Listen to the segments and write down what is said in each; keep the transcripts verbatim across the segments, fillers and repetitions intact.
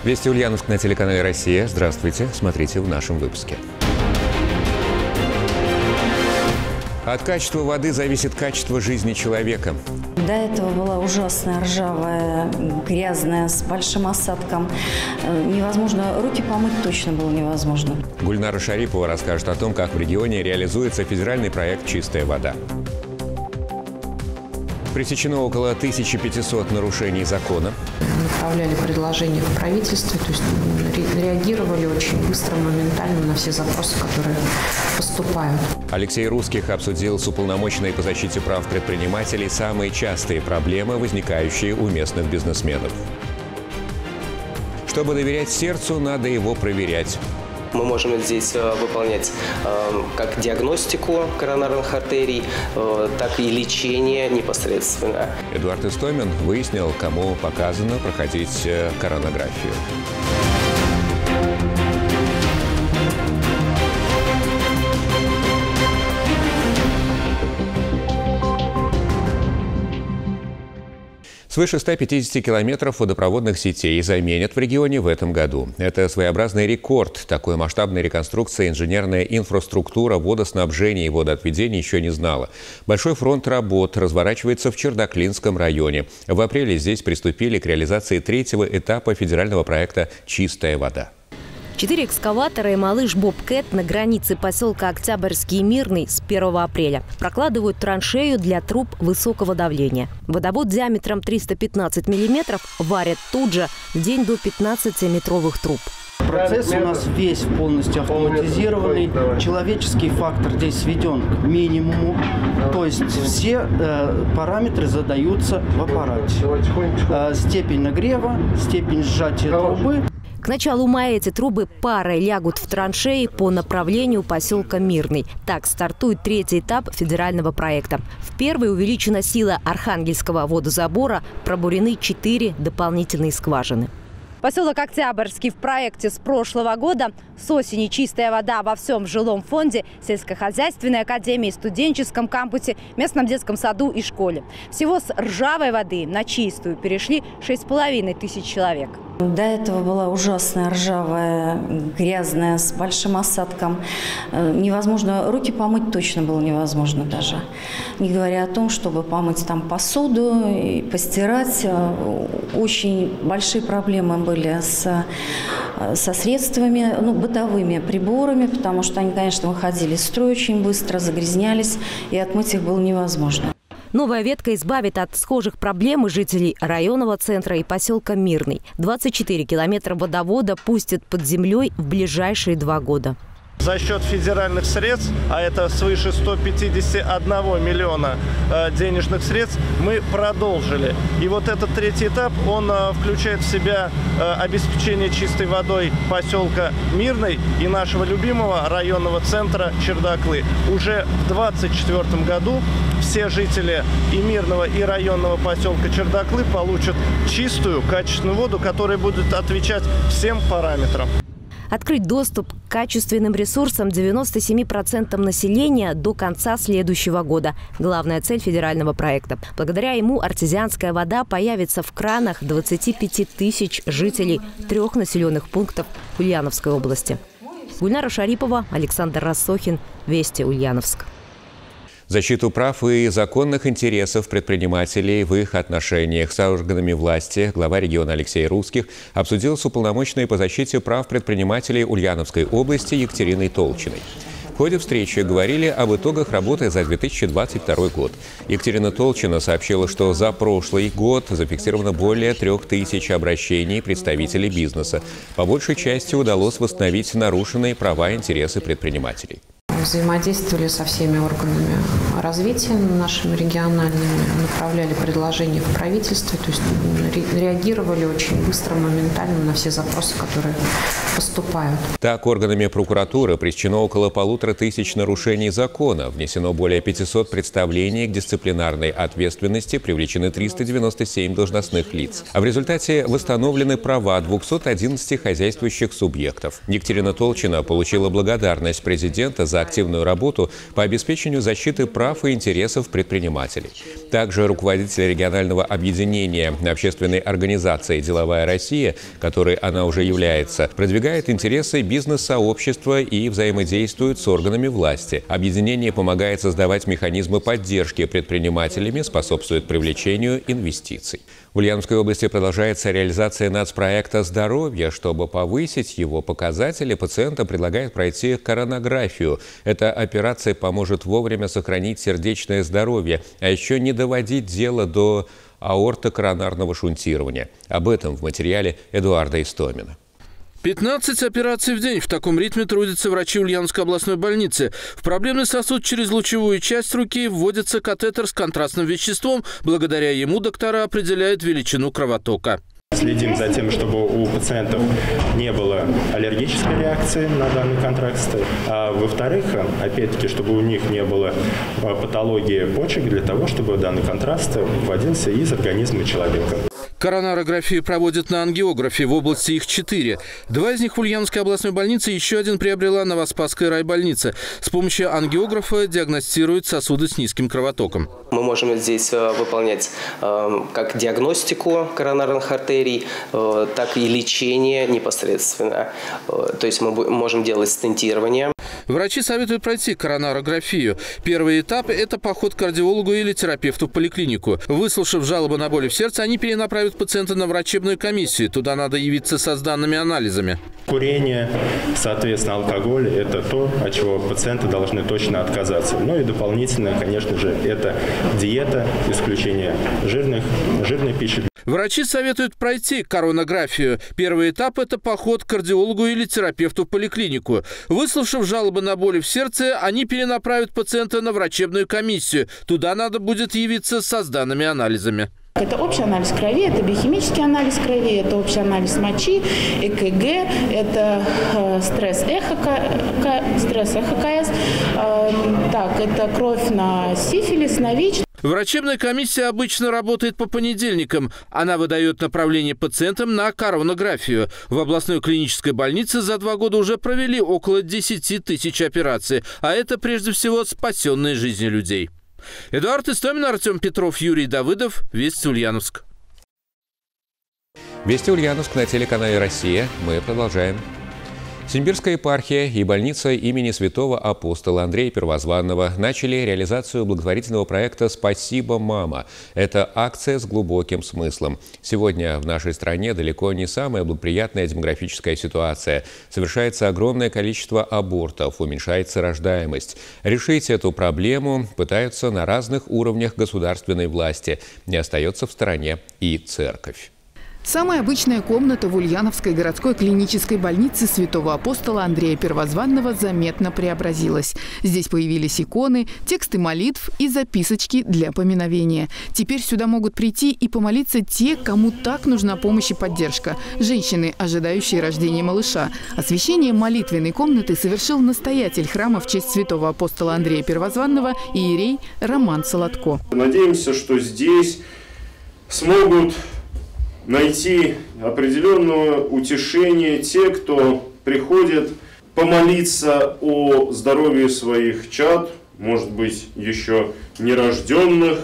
Вести Ульяновск на телеканале «Россия». Здравствуйте, смотрите в нашем выпуске. От качества воды зависит качество жизни человека. До этого была ужасная, ржавая, грязная, с большим осадком. Невозможно, руки помыть точно было невозможно. Гульнара Шарипова расскажет о том, как в регионе реализуется федеральный проект «Чистая вода». Пресечено около тысячи пятисот нарушений закона. Направляли предложения в правительстве, то есть реагировали очень быстро, моментально на все запросы, которые поступают. Алексей Русских обсудил с уполномоченной по защите прав предпринимателей самые частые проблемы, возникающие у местных бизнесменов. Чтобы доверять сердцу, надо его проверять. Мы можем здесь выполнять как диагностику коронарных артерий, так и лечение непосредственно. Эдуард Истомин выяснил, кому показано проходить коронографию. Свыше ста пятидесяти километров водопроводных сетей заменят в регионе в этом году. Это своеобразный рекорд. Такой масштабной реконструкции инженерная инфраструктура водоснабжения и водоотведения еще не знала. Большой фронт работ разворачивается в Чердаклинском районе. В апреле здесь приступили к реализации третьего этапа федерального проекта «Чистая вода». Четыре экскаватора и малыш Бобкэт на границе поселка Октябрьский и Мирный с первого апреля прокладывают траншею для труб высокого давления. Водовод диаметром триста пятнадцать миллиметров варят тут же в день до пятнадцатиметровых труб. Процесс у нас весь полностью автоматизированный. Человеческий фактор здесь сведен к минимуму. То есть все э, параметры задаются в аппарате. Э, степень нагрева, степень сжатия трубы. К началу мая эти трубы парой лягут в траншеи по направлению поселка Мирный. Так стартует третий этап федерального проекта. В первый увеличена сила Архангельского водозабора, пробурены четыре дополнительные скважины. Поселок Октябрьский в проекте с прошлого года. С осени чистая вода во всем жилом фонде, сельскохозяйственной академии, студенческом кампусе, местном детском саду и школе. Всего с ржавой воды на чистую перешли шесть с половиной тысяч человек. До этого была ужасная, ржавая, грязная, с большим осадком. Невозможно, руки помыть точно было невозможно даже. Не говоря о том, чтобы помыть там посуду и постирать. Очень большие проблемы были с, со средствами, ну, бытовыми приборами, потому что они, конечно, выходили из строя очень быстро, загрязнялись, и отмыть их было невозможно. Новая ветка избавит от схожих проблем и жителей районного центра и поселка Мирный. двадцать четыре километра водовода пустят под землей в ближайшие два года. За счет федеральных средств, а это свыше ста пятидесяти одного миллиона э, денежных средств, мы продолжили. И вот этот третий этап, он э, включает в себя э, обеспечение чистой водой поселка Мирный и нашего любимого районного центра Чердаклы. Уже в две тысячи двадцать четвёртом году все жители и Мирного, и районного поселка Чердаклы получат чистую, качественную воду, которая будет отвечать всем параметрам. Открыть доступ к качественным ресурсам девяноста семи процентам населения до конца следующего года. Главная цель федерального проекта. Благодаря ему артезианская вода появится в кранах двадцати пяти тысяч жителей трех населенных пунктов Ульяновской области. Гульнара Шарипова, Александр Рассохин. Вести Ульяновск. Защиту прав и законных интересов предпринимателей в их отношениях с органами власти глава региона Алексей Русских обсудил с уполномоченной по защите прав предпринимателей Ульяновской области Екатериной Толчиной. В ходе встречи говорили об итогах работы за две тысячи двадцать второй год. Екатерина Толчина сообщила, что за прошлый год зафиксировано более трех тысяч обращений представителей бизнеса. По большей части удалось восстановить нарушенные права и интересы предпринимателей. Взаимодействовали со всеми органами развития нашими региональными, направляли предложения в правительстве, то есть реагировали очень быстро, моментально на все запросы, которые поступают. Так, органами прокуратуры пресечено около полутора тысяч нарушений закона, внесено более пятисот представлений к дисциплинарной ответственности, привлечены триста девяносто семь должностных лиц. А в результате восстановлены права двухсот одиннадцати хозяйствующих субъектов. Екатерина Толчина получила благодарность президента за активную работу по обеспечению защиты прав и интересов предпринимателей. Также руководитель регионального объединения общественной организации «Деловая Россия», которой она уже является, продвигает интересы бизнес-сообщества и взаимодействует с органами власти. Объединение помогает создавать механизмы поддержки предпринимателями, способствует привлечению инвестиций. В Ульяновской области продолжается реализация нацпроекта «Здоровье». Чтобы повысить его показатели, пациентам предлагают пройти коронографию. Эта операция поможет вовремя сохранить сердечное здоровье, а еще не доводить дело до аортокоронарного шунтирования. Об этом в материале Эдуарда Истомина. пятнадцать операций в день. В таком ритме трудятся врачи Ульяновской областной больницы. В проблемный сосуд через лучевую часть руки вводится катетер с контрастным веществом. Благодаря ему доктора определяют величину кровотока. Следим за тем, чтобы у пациентов не было аллергической реакции на данный контраст. А во-вторых, опять-таки, чтобы у них не было патологии почек, для того, чтобы данный контраст вводился из организма человека. Коронарографии проводят на ангиографе. В области их четыре. Два из них в Ульяновской областной больнице, еще один приобрела Новоспасская райбольница. С помощью ангиографа диагностируют сосуды с низким кровотоком. Мы можем здесь выполнять как диагностику коронарных артерий, так и лечение непосредственно. То есть мы можем делать стентирование. Врачи советуют пройти коронарографию. Первый этап – это поход к кардиологу или терапевту в поликлинику. Выслушав жалобы на боли в сердце, они перенаправят пациента на врачебную комиссию. Туда надо явиться со сданными анализами. Курение, соответственно, алкоголь – это то, от чего пациенты должны точно отказаться. Ну и дополнительно, конечно же, это диета, исключение жирных, жирной пищи. Врачи советуют пройти коронографию. Первый этап – это поход к кардиологу или терапевту в поликлинику. Выслушав жалобы на боли в сердце, они перенаправят пациента на врачебную комиссию. Туда надо будет явиться со сданными анализами. Это общий анализ крови, это биохимический анализ крови, это общий анализ мочи, ЭКГ, это э, стресс-эхо, стресс-эхо КС, э, так, это кровь на сифилис, на ВИЧ. Врачебная комиссия обычно работает по понедельникам. Она выдает направление пациентам на коронографию. В областной клинической больнице за два года уже провели около десяти тысяч операций. А это прежде всего спасенные жизни людей. Эдуард Истомин, Артем Петров, Юрий Давыдов. Вести Ульяновск. Вести Ульяновск на телеканале «Россия». Мы продолжаем. Симбирская епархия и больница имени святого апостола Андрея Первозванного начали реализацию благотворительного проекта «Спасибо, мама». Это акция с глубоким смыслом. Сегодня в нашей стране далеко не самая благоприятная демографическая ситуация. Совершается огромное количество абортов, уменьшается рождаемость. Решить эту проблему пытаются на разных уровнях государственной власти. Не остается в стороне и церковь. Самая обычная комната в Ульяновской городской клинической больнице святого апостола Андрея Первозванного заметно преобразилась. Здесь появились иконы, тексты молитв и записочки для поминовения. Теперь сюда могут прийти и помолиться те, кому так нужна помощь и поддержка. Женщины, ожидающие рождения малыша. Освящение молитвенной комнаты совершил настоятель храма в честь святого апостола Андрея Первозванного иерей Роман Солодко. Надеемся, что здесь смогут найти определенное утешение те, кто приходит помолиться о здоровье своих чад, может быть, еще нерожденных,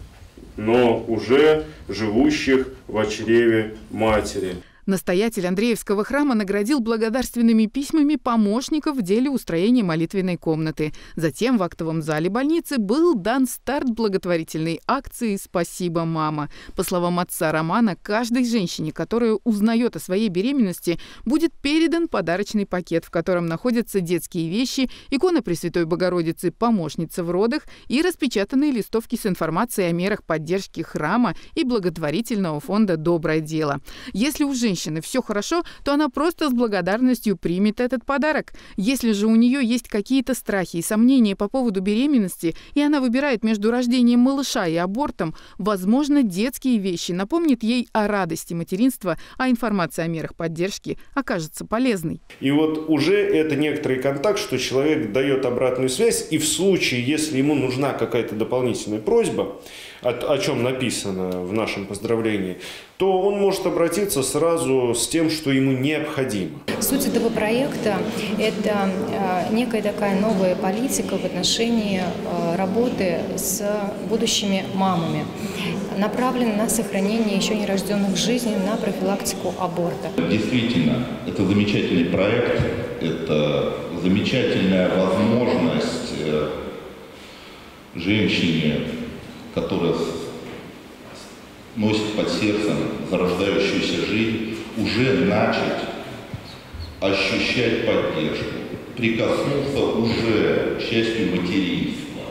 но уже живущих в чреве матери. Настоятель Андреевского храма наградил благодарственными письмами помощников в деле устроения молитвенной комнаты. Затем в актовом зале больницы был дан старт благотворительной акции «Спасибо, мама». По словам отца Романа, каждой женщине, которая узнает о своей беременности, будет передан подарочный пакет, в котором находятся детские вещи, икона Пресвятой Богородицы «Помощница в родах» и распечатанные листовки с информацией о мерах поддержки храма и благотворительного фонда «Доброе дело». Если у женщины все хорошо, то она просто с благодарностью примет этот подарок. Если же у нее есть какие-то страхи и сомнения по поводу беременности, и она выбирает между рождением малыша и абортом, возможно, детские вещи напомнят ей о радости материнства, а информация о мерах поддержки окажется полезной. И вот уже это некоторый контакт, что человек дает обратную связь, и в случае, если ему нужна какая-то дополнительная просьба, о, о чем написано в нашем поздравлении, то он может обратиться сразу с тем, что ему необходимо. Суть этого проекта – это некая такая новая политика в отношении работы с будущими мамами, направлена на сохранение еще нерожденных жизней, на профилактику аборта. Действительно, это замечательный проект, это замечательная возможность женщине, которая носит под сердцем зарождающуюся жизнь, уже начать ощущать поддержку, прикоснуться уже к счастью материнства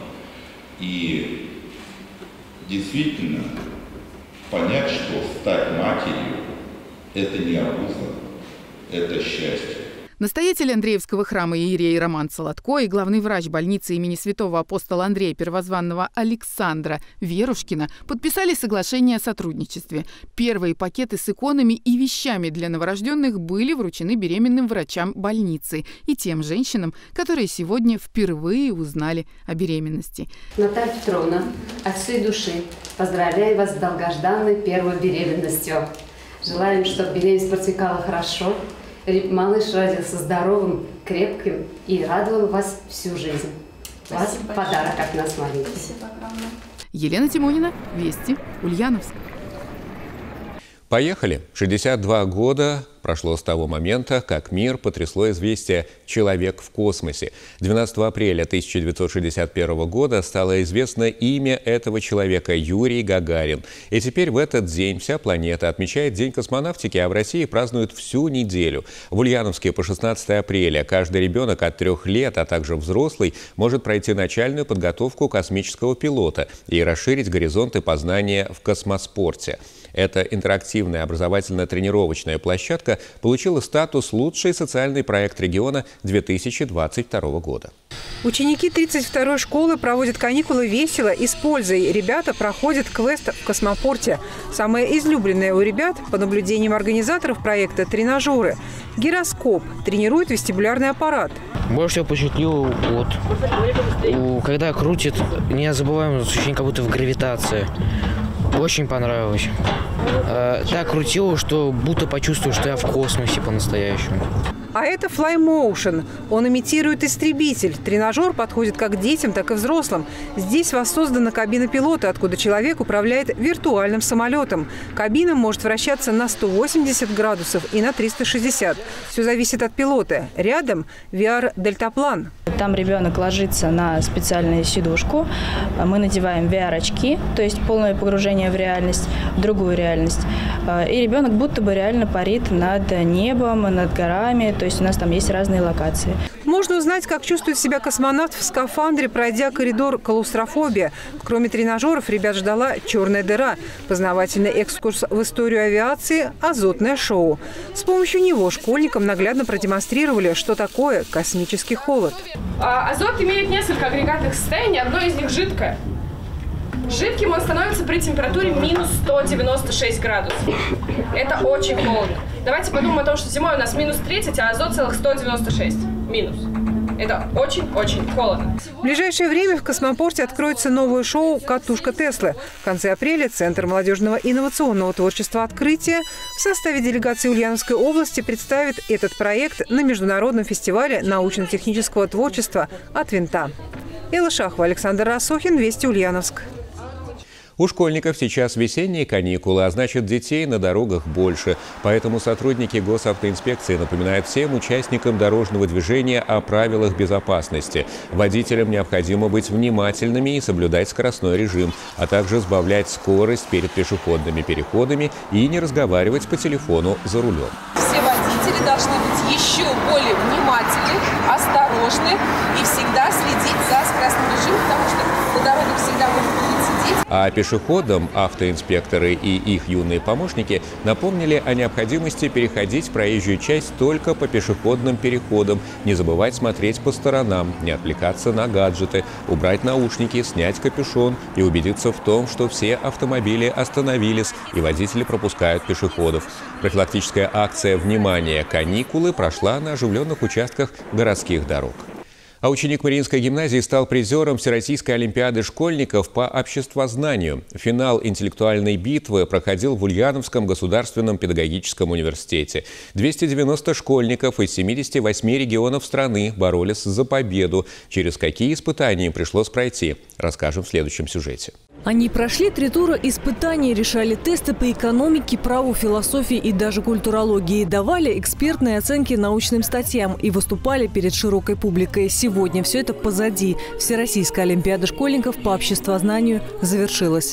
и действительно понять, что стать матерью – это не обуза, это счастье. Настоятель Андреевского храма иерей Роман Солодко и главный врач больницы имени святого апостола Андрея Первозванного Александра Верушкина подписали соглашение о сотрудничестве. Первые пакеты с иконами и вещами для новорожденных были вручены беременным врачам больницы и тем женщинам, которые сегодня впервые узнали о беременности. Наталья Петровна, от всей души поздравляю вас с долгожданной первой беременностью. Желаем, чтобы беременность протекала хорошо. Малыш родился здоровым, крепким и радовал вас всю жизнь. Вас подарок от нас маленький. Елена Тимонина, Вести, Ульяновск. Поехали. шестьдесят два года прошло с того момента, как мир потрясло известие «Человек в космосе». двенадцатого апреля тысяча девятьсот шестьдесят первого года стало известно имя этого человека – Юрий Гагарин. И теперь в этот день вся планета отмечает День космонавтики, а в России празднуют всю неделю. В Ульяновске по шестнадцатое апреля каждый ребенок от трех лет, а также взрослый, может пройти начальную подготовку космического пилота и расширить горизонты познания в космоспорте. Эта интерактивная образовательно-тренировочная площадка получила статус «Лучший социальный проект региона» две тысячи двадцать второго года. Ученики тридцать второй школы проводят каникулы весело и с пользой. Ребята проходят квест в космопорте. Самое излюбленное у ребят, по наблюдениям организаторов проекта, тренажеры. Гироскоп тренирует вестибулярный аппарат. Больше всего впечатлил, вот, у, когда крутит, не забываем ощущение, как будто в гравитации. Очень понравилось. Э, так крутило, что будто почувствовал, что я в космосе по-настоящему. А это Fly Motion. Он имитирует истребитель. Тренажер подходит как детям, так и взрослым. Здесь воссоздана кабина пилота, откуда человек управляет виртуальным самолетом. Кабина может вращаться на сто восемьдесят градусов и на триста шестьдесят. Все зависит от пилота. Рядом ви ар-дельтаплан. Там ребенок ложится на специальную сидушку. Мы надеваем ви ар-очки, то есть полное погружение в реальность, в другую реальность. И ребенок будто бы реально парит над небом, над горами. То есть у нас там есть разные локации. Можно узнать, как чувствует себя космонавт в скафандре, пройдя коридор клаустрофобия. Кроме тренажеров, ребят ждала черная дыра, познавательный экскурс в историю авиации, азотное шоу. С помощью него школьникам наглядно продемонстрировали, что такое космический холод. Азот имеет несколько агрегатных состояний, одно из них жидкое. Жидким он становится при температуре минус сто девяносто шесть градусов. Это очень холодно. Давайте подумаем о том, что зимой у нас минус тридцать, а азот целых сто девяносто шесть. Минус. Это очень-очень холодно. В ближайшее время в космопорте откроется новое шоу «Катушка Теслы». В конце апреля Центр молодежного инновационного творчества «Открытие» в составе делегации Ульяновской области представит этот проект на международном фестивале научно-технического творчества «От винта». Элла Шахова, Александр Рассохин, Вести, Ульяновск. У школьников сейчас весенние каникулы, а значит, детей на дорогах больше. Поэтому сотрудники госавтоинспекции напоминают всем участникам дорожного движения о правилах безопасности. Водителям необходимо быть внимательными и соблюдать скоростной режим, а также сбавлять скорость перед пешеходными переходами и не разговаривать по телефону за рулем. Все водители должны быть еще более внимательны, осторожны и всегда следить за скоростным режимом, потому что на дорогах всегда можно быть сидеть. А пешеходам автоинспекторы и их юные помощники напомнили о необходимости переходить проезжую часть только по пешеходным переходам, не забывать смотреть по сторонам, не отвлекаться на гаджеты, убрать наушники, снять капюшон и убедиться в том, что все автомобили остановились и водители пропускают пешеходов. Профилактическая акция «Внимание! Каникулы» прошла на оживленных участках городских дорог. А ученик Мариинской гимназии стал призером Всероссийской олимпиады школьников по обществознанию. Финал интеллектуальной битвы проходил в Ульяновском государственном педагогическом университете. двести девяносто школьников из семидесяти восьми регионов страны боролись за победу. Через какие испытания им пришлось пройти, расскажем в следующем сюжете. Они прошли три тура испытаний, решали тесты по экономике, праву, философии и даже культурологии, давали экспертные оценки научным статьям и выступали перед широкой публикой. Сегодня все это позади. Всероссийская олимпиада школьников по обществознанию завершилась.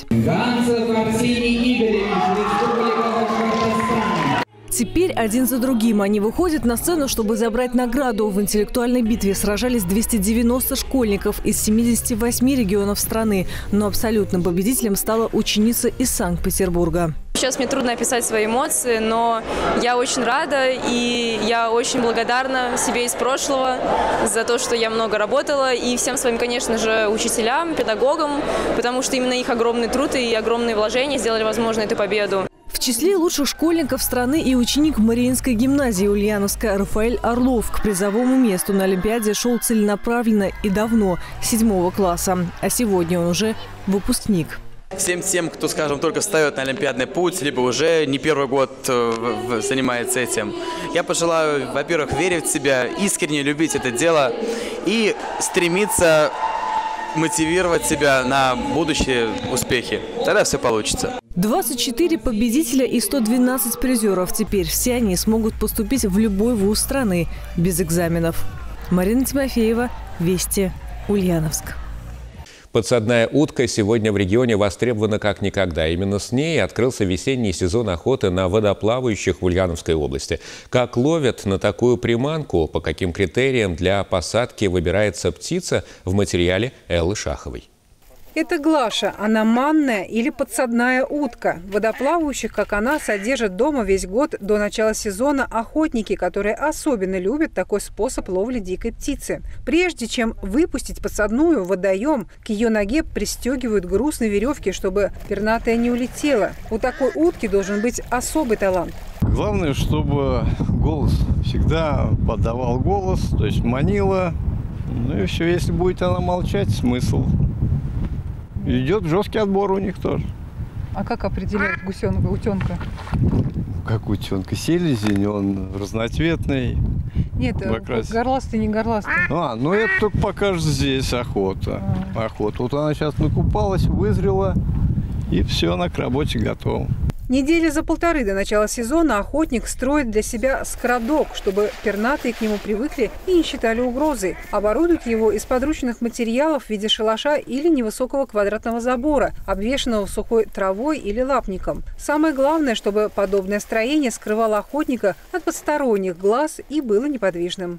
Теперь один за другим они выходят на сцену, чтобы забрать награду. В интеллектуальной битве сражались двести девяносто школьников из семидесяти восьми регионов страны. Но абсолютным победителем стала ученица из Санкт-Петербурга. Сейчас мне трудно описать свои эмоции, но я очень рада и я очень благодарна себе из прошлого за то, что я много работала, и всем своим, конечно же, учителям, педагогам, потому что именно их огромный труд и огромные вложения сделали возможной эту победу. В числе лучших школьников страны и ученик Мариинской гимназии Ульяновска Рафаэль Орлов. К призовому месту на Олимпиаде шел целенаправленно и давно, седьмого класса. А сегодня он уже выпускник. Всем тем, кто, скажем, только встает на олимпиадный путь, либо уже не первый год занимается этим, я пожелаю, во-первых, верить в себя, искренне любить это дело и стремиться мотивировать себя на будущие успехи. Тогда все получится. двадцать четыре победителя и сто двенадцать призеров. Теперь все они смогут поступить в любой вуз страны без экзаменов. Марина Тимофеева, Вести, Ульяновск. Подсадная утка сегодня в регионе востребована как никогда. Именно с ней открылся весенний сезон охоты на водоплавающих в Ульяновской области. Как ловят на такую приманку, по каким критериям для посадки выбирается птица, в материале Эллы Шаховой. Это глаша. Она манная или подсадная утка. Водоплавающих, как она, содержат дома весь год до начала сезона охотники, которые особенно любят такой способ ловли дикой птицы. Прежде чем выпустить подсадную в водоем, к ее ноге пристегивают груз на веревке, чтобы пернатая не улетела. У такой утки должен быть особый талант. Главное, чтобы голос всегда подавал голос, то есть манила. Ну и все, если будет она молчать, смысл. Идет жесткий отбор у них тоже. А как определяют гусенка, утенка? Как утенка? Селезень, он разноцветный. Нет, горластый, не горластый. А, ну это только покажет здесь охота. А. Охота. Вот она сейчас накупалась, вызрела, и все, она к работе готова. Недели за полторы до начала сезона охотник строит для себя скрадок, чтобы пернатые к нему привыкли и не считали угрозой. Оборудует его из подручных материалов в виде шалаша или невысокого квадратного забора, обвешанного сухой травой или лапником. Самое главное, чтобы подобное строение скрывало охотника от посторонних глаз и было неподвижным.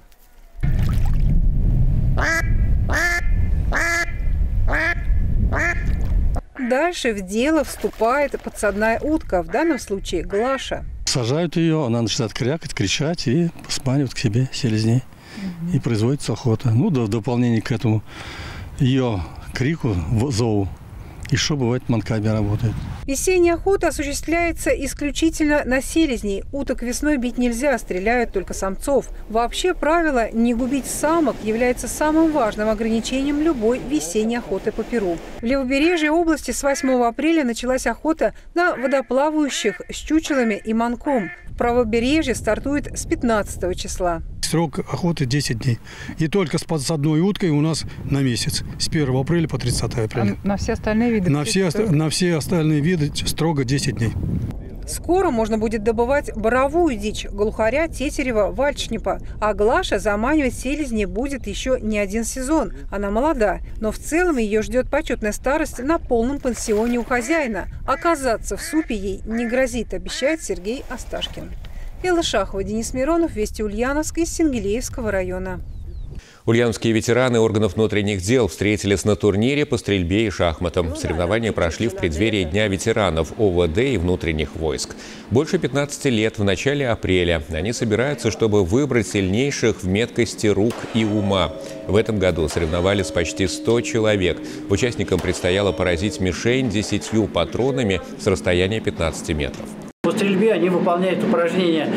Дальше в дело вступает подсадная утка, в данном случае глаша. Сажают ее, она начинает крякать, кричать и сманивает к себе селезней. Угу. И производится охота. Ну, да, в дополнение к этому ее крику, зову, еще бывает манками работает. Весенняя охота осуществляется исключительно на селезней. Уток весной бить нельзя, стреляют только самцов. Вообще правило «не губить самок» является самым важным ограничением любой весенней охоты по Перу. В левобережье области с восьмого апреля началась охота на водоплавающих с чучелами и манком. В правобережье стартует с пятнадцатого числа. Срок охоты десять дней. И только с подсадной уткой у нас на месяц. С первого апреля по тридцатое апреля. А на все остальные виды? На все, на все остальные виды строго десять дней. Скоро можно будет добывать боровую дичь, глухаря, тетерева, вальчнепа. А глаша заманивать селезни будет еще не один сезон. Она молода, но в целом ее ждет почетная старость на полном пансионе у хозяина. Оказаться в супе ей не грозит, обещает Сергей Осташкин. Элла Шахова, Денис Миронов, Вести, Ульяновск из Сингелеевского района. Ульяновские ветераны органов внутренних дел встретились на турнире по стрельбе и шахматам. Соревнования прошли в преддверии Дня ветеранов О В Д и внутренних войск. Больше пятнадцати лет в начале апреля они собираются, чтобы выбрать сильнейших в меткости рук и ума. В этом году соревновались почти сто человек. Участникам предстояло поразить мишень десятью патронами с расстояния пятнадцати метров. По стрельбе они выполняют упражнения,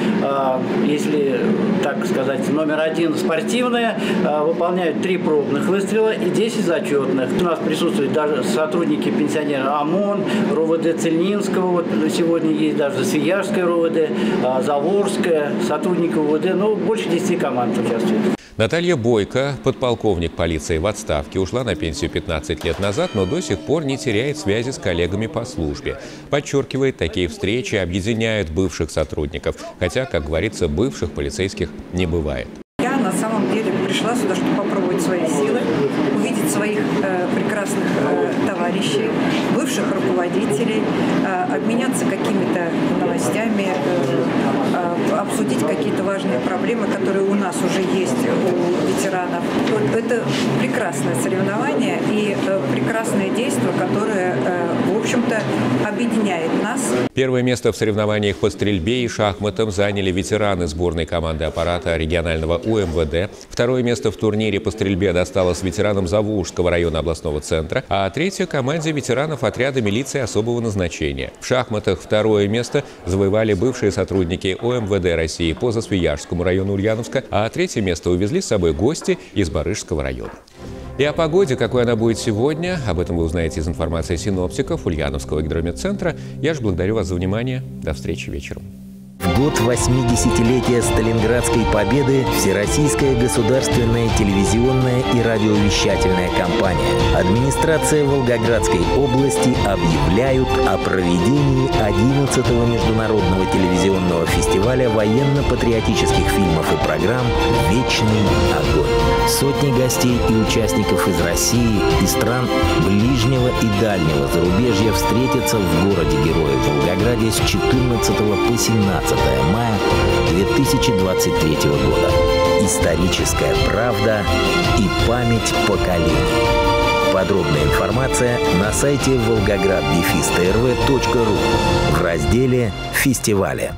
если так сказать, номер один спортивное, выполняют три пробных выстрела и десять зачетных. У нас присутствуют даже сотрудники пенсионера ОМОН, РОВД Цельнинского, вот сегодня есть даже Свияжская РОВД, Заворская, сотрудники УВД, ну больше десяти команд участвуют. Наталья Бойко, подполковник полиции в отставке, ушла на пенсию пятнадцать лет назад, но до сих пор не теряет связи с коллегами по службе. Подчеркивает, такие встречи объединяют бывших сотрудников, хотя, как говорится, бывших полицейских не бывает. Я на самом деле пришла сюда, чтобы попробовать свои силы, увидеть своих э, прекрасных э, товарищей, бывших руководителей, э, обменяться какими-то новостями, э, э, обсудить какие-то важные проблемы, которые у нас уже есть, у ветеранов. Вот это прекрасное соревнование и э, прекрасное действие, которое, э, в общем-то, объединяет нас. Первое место в соревнованиях по стрельбе и шахматам заняли ветераны сборной команды аппарата регионального У Эм Вэ Дэ. Второе место в турнире по стрельбе досталось ветеранам Заволжского района областного центра, а третье – команде ветеранов отряда милиции особого назначения. В шахматах второе место завоевали бывшие сотрудники О Эм Вэ Дэ России по Засвияжскому району Ульяновска, а третье место увезли с собой гости из Барышского района. И о погоде, какой она будет сегодня, об этом вы узнаете из информации синоптиков Ульяновского гидрометцентра. Я же благодарю вас за внимание. До встречи вечером. В год восьмидесятилетия Сталинградской победы Всероссийская государственная телевизионная и радиовещательная компания, администрация Волгоградской области объявляют о проведении одиннадцатого международного телевизионного фестиваля военно-патриотических фильмов и программ «Вечный огонь». Сотни гостей и участников из России и стран ближнего и дальнего зарубежья встретятся в городе Героев Волгограде с четырнадцатого по семнадцатое мая две тысячи двадцать третьего года. Историческая правда и память поколений. Подробная информация на сайте волгоград дефис тэ эр вэ точка ру в разделе «Фестивали».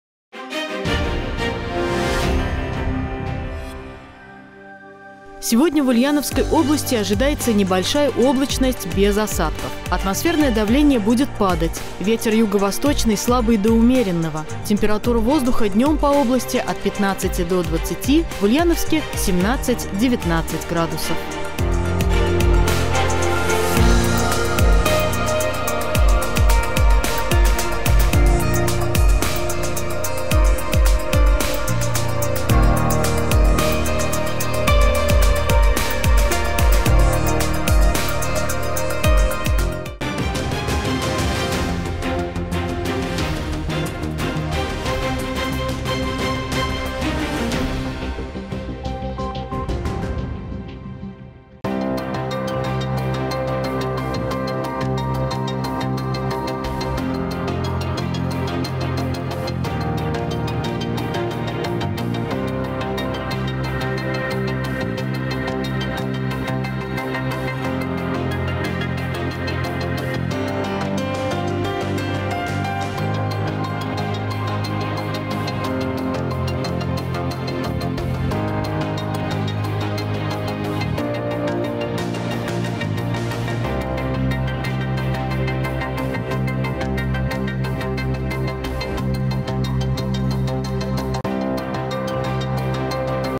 Сегодня в Ульяновской области ожидается небольшая облачность без осадков. Атмосферное давление будет падать. Ветер юго-восточный слабый до умеренного. Температура воздуха днем по области от пятнадцати до двадцати, в Ульяновске семнадцать-девятнадцать градусов.